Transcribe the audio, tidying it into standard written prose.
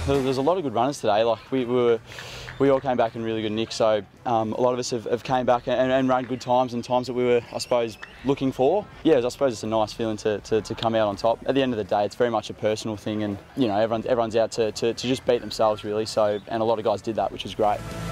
There's a lot of good runners today. Like we all came back in really good nick. So a lot of us have came back and run good times and times that we were, I suppose, looking for. Yeah, I suppose it's a nice feeling to come out on top. At the end of the day, it's very much a personal thing, and you know everyone's out to just beat themselves really. So and a lot of guys did that, which was great.